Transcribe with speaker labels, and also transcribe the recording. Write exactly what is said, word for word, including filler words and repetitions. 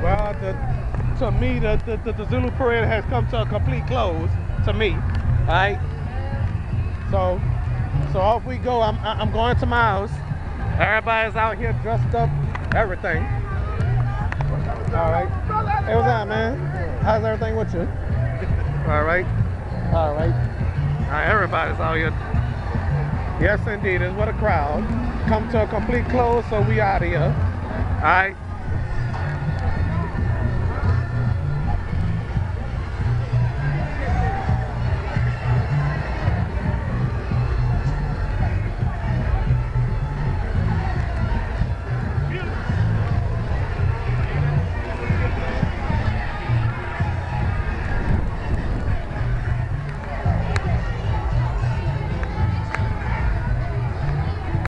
Speaker 1: Well, the, to me, the, the, the, the Zulu parade has come to a complete close. To me, all right. So, so off we go. I'm I'm going to my house. Everybody's out here dressed up, everything. All right. Hey, what's up, man? How's everything with you? All right. All right. All right. Everybody's out here. Yes, indeed. It's what a crowd. Come to a complete close, so we out of here. All right.